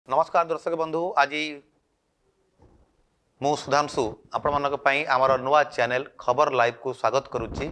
नमस्कार दर्शक बंधु आज मु सुधांशु आपण आमर नुआ चैनल खबर लाइव को स्वागत करुच्ची।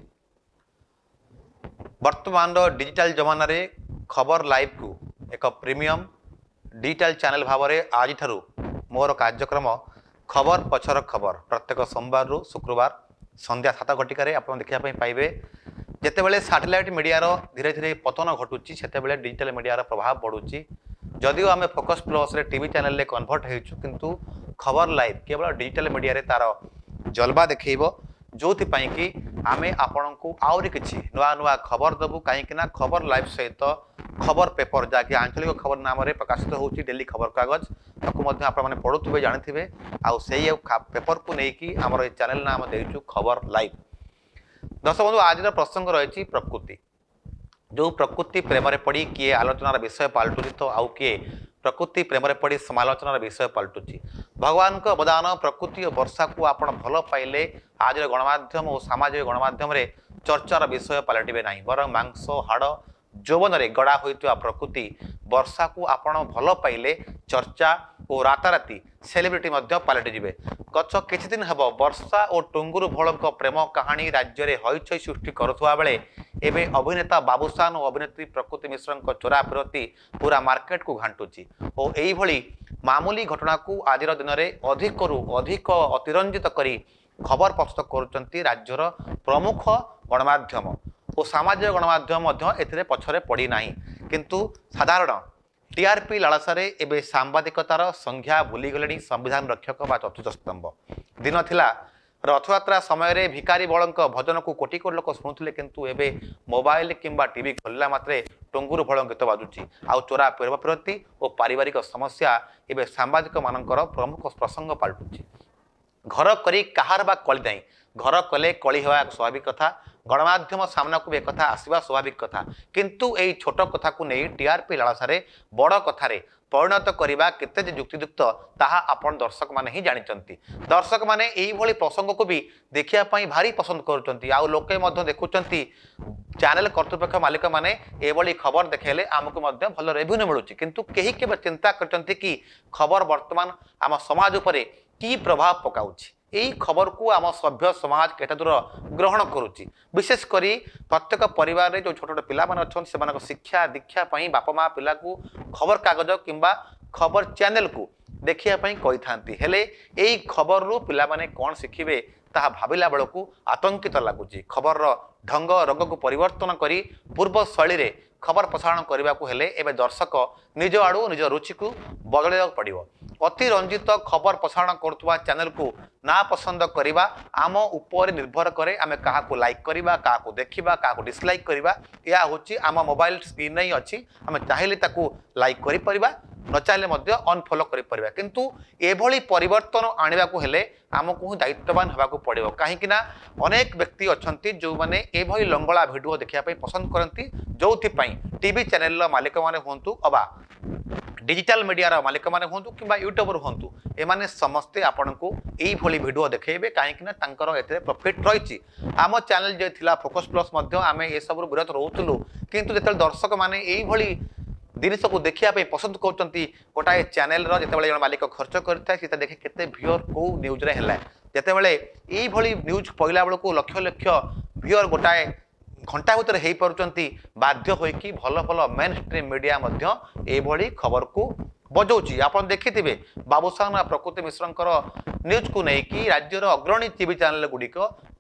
वर्तमान डिजिटल जमाना रे खबर लाइव को एक प्रीमियम डिजिटल चैनल भाव में आज मोर कार्यक्रम खबर पछर खबर प्रत्येक सोमवार रु शुक्रवार संध्या 7 घटिकार आप देखा पाइबे। जितेबाला सैटेलाइट मीडिया धीरे धीरे पतन घटुची से डिजिटल मीडिया प्रभाव बढ़ुची। जदिव आम फोकस प्लस रे टीवी चैनल रे कन्वर्ट होइछु किंतु खबर लाइव केवल डिजिटल मीडिया रे तार जलवा देखैबो जो कि आम आपण को आउरी किछि नुआ नुआ खबर दबु कहीं खबर लाइव सहित खबर पेपर जहाँकि आंचलिक खबर नाम रे प्रकाशित होउछि डेली खबर कागज ताकू आपण माने पढुथिबे जानिथिबे आउ सेही पेपर को नेकी हमर ए चैनल नाम देइछु खबर लाइव। दर्शक बंधु आज प्रसंग रही प्रकृति जो प्रकृति प्रेम पड़ी किए आलोचनार विषय पलटुची तो आउ किए प्रकृति प्रेम पड़ी समालोचनार विषय पलटुची। भगवान का अवदान प्रकृति और वर्षा को आपण भल पाइले आज गणमाध्यम और सामाजिक गणमाध्यम रे चर्चार विषय पलटिबे नहीं बर मांस हाड़ जौवन रे गड़ा होइतवा प्रकृति वर्षा को आपण भल पाइले चर्चा और राताराति सेलिब्रिटी पलटि जिवे। गत किछि दिन हेब वर्षा और टुंगुरु भोलक प्रेम कहानी राज्य में हईचई सृष्टि करुवा बेले एबे अभिनेता बाबूसान और अभिनेत्री प्रकृति मिश्र चोरा फिरती पूरा मार्केट को घांटुची और यही भली मामूली घटना को आज दिन में अधिक अतिरंजित करी खबर प्रस्तुत करुचंती राज्यर प्रमुख गणमाध्यम और सामाजिक गणमाध्यम एथिरे पछरे पड़ी नाही किंतु साधारण टीआरपी लालसारे एबे सांबादिकतार संज्ञा भूलीगले संविधान रक्षक बा चतुर्थ स्तंभ दिन थिला रथयात्रा समय रे भिकारी बलंक भजन को कोटी कोटी लोक शुणुले किंतु एबे मोबाइल किंबा टीवी खोलला मात्रे टुंगुरु भल गीत बाजुची आउ चोरा फिरती और पारिवारिक समस्या एबे सांबादिक मानकर प्रमुख प्रसंग पलटुची। घर करी कहार बा कली नहीं घर कले कली हवा स्वाभाविक कथा गणमाध्यम सामना को एक कथा आसवा स्वाभाविक कथा किंतु यही छोट कथा को नहीं टीआरपी लालसारे बड़ कथारे परिणत करने केते युक्तियुक्त ताहा आपण दर्शक माने ही जानिचंती। दर्शक माने एही भली प्रसंग को भी देखिया पई भारी पसंद करूचंती आउ लोके मध्य देखुचंती चैनल कर्तृपक्ष मालिक माने एभली खबर देखेले आमको मध्य भल रेवेन्यू मिलुची किंतु केही केबे चिंता करचंती कि खबर वर्तमान आम समाज उपरे की प्रभाव पकाउची यही खबर को आम सभ्य समाज केते दूर ग्रहण करुच्ची। विशेष करी प्रत्येक परिवार रे जो छोट छोट पिला माने अछन सेमानक शिक्षा दीक्षा पई बापा माँ पिला को खबर कागज किंबा खबर चैनल को देखिया पई कहि थांती हेले एही खबर रु पिला माने कोन शिखिबे ताहा भाबिला बेलकू आतंकित लागुची। खबर ढंग रंग को परिवर्तन करी पूर्व शैली रे खबर प्रसारण करने को हेले एबे दर्शक निज आड़ू निज रुचि को बदल पड़ो। अतिरंजित खबर प्रसारण करुवा चैनल को ना पसंद करवा आम उपर निर्भर करे आम क्या लाइक करवा क्या देखा क्या डिसलाइक करवा यह हूँ आम मोबाइल स्क्रीन ही अच्छी आम चाहिए लाइक कर न चाहिए अनफॉलो कर किंतु एभली परिवर्तन आने को हेले आमको दायित्ववान होगा पड़ो कहीं अनेक व्यक्ति अच्छा जो मैंने एभली लंगला भिडियो देखापी पसंद करती जो टीवी चैनल मालिक मैंने हूँ अबा डिजिटल मीडिया मालिक मैंने हूँ कि यूट्यूबर हूँ एमाने समस्ते आपण को यही भली वीडियो देखेबे कहीं प्रॉफिट रही। आम चैनल जो थिला फोकस प्लस आम ए सब विरत रोलु किंतु जो दर्शक मैंने यही भली जिनिस को देखा पसंद करते गोटाए चैनल जिते मालिक खर्च करता देखे केते व्यूअर को न्यूज रे है जितेबाला यही भली न्यूज पहला बेलू लक्ष लक्ष व्यूअर गोटाए घंटा भितर हो पार्टी बाध्य होइकी भल भल मेन स्ट्रीम मीडिया एभली खबर को बजाऊँगी। आप देखिथे बाबूसान प्रकृति मिश्र न्यूज को लेकिन राज्यर अग्रणी टीवी चैनल गुड़िक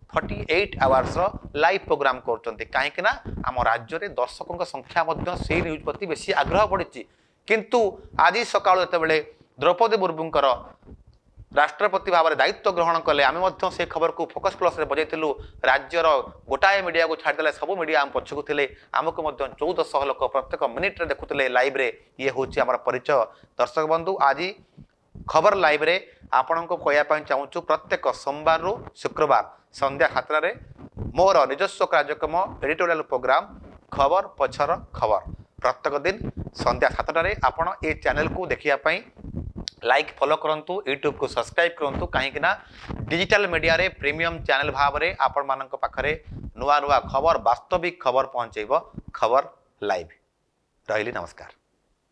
48 आवर्स लाइव प्रोग्राम करते कहीं आम राज्य में दर्शकों संख्या से न्यूज प्रति बेसी आग्रह बढ़ी किंतु आज सकाल जिते द्रौपदी मुर्मूंकर राष्ट्रपति भाव में दायित्व ग्रहण कले आम से खबर को फोकस प्लस रे बजाइलु राज्यर गोटाए मीडिया को छाड़देले सब मीडिया आम पछकु थे आमको 1400 लोक प्रत्येक मिनिट देखुले लाइव रे ये हूँ आम परिचय। दर्शक बंधु आज खबर लाइव रे आपण को कहवाई चाहूँ प्रत्येक सोमवार रु शुक्रवार संध्या 7 मोर निजस्व कार्यक्रम एडिटोरियल प्रोग्राम खबर पछर खबर प्रत्येक दिन संध्या 7 आपण ए चैनल को देखिया लाइक फॉलो करंतु यूट्यूब को सब्सक्राइब करंतु कहीं डिजिटल मीडिया रे प्रीमियम चैनल भाव में आपण मानक पाखरे नुआ नुआ खबर वास्तविक खबर पहुंचेब खबर लाइव रही। नमस्कार।